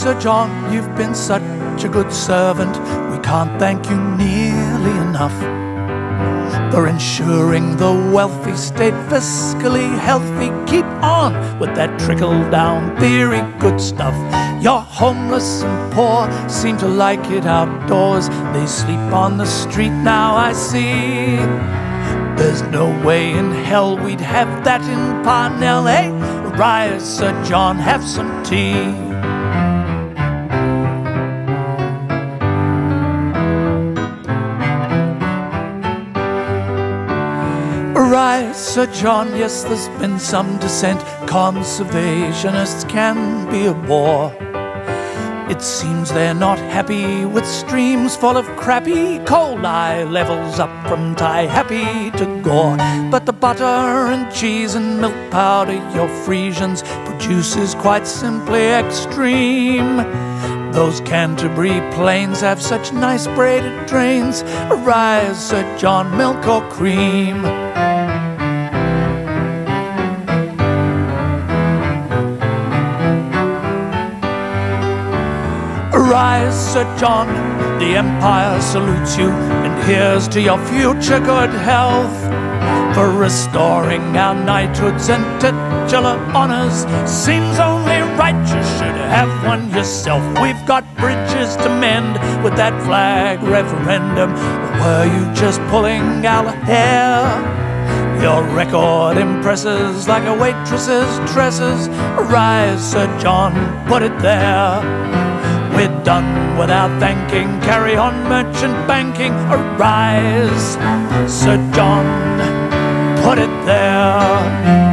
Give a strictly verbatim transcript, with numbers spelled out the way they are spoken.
Sir John, you've been such a good servant. We can't thank you nearly enough for ensuring the wealthy stayed fiscally healthy. Keep on with that trickle-down theory, good stuff. Your homeless and poor seem to like it outdoors. They sleep on the street now, I see. There's no way in hell we'd have that in Parnell, eh? Rise, Sir John, have some tea. Rise, Sir John, yes, there's been some dissent. Conservationists can be a bore. It seems they're not happy with streams full of crappy coal-eye levels up from Taihape to Gore. But the butter and cheese and milk powder your Frisians produce is quite simply extreme. Those Canterbury plains have such nice braided trains. Arise, Sir John, milk or cream? Arise, Sir John, the Empire salutes you, and here's to your future good health. For restoring our knighthoods and titular honours, seems only right you should have one yourself. We've got bridges to mend with that flag referendum. Or were you just pulling our hair? Your record impresses like a waitress's tresses. Arise, Sir John, put it there. We're done without thanking, carry on merchant banking. Arise, Sir John, put it there.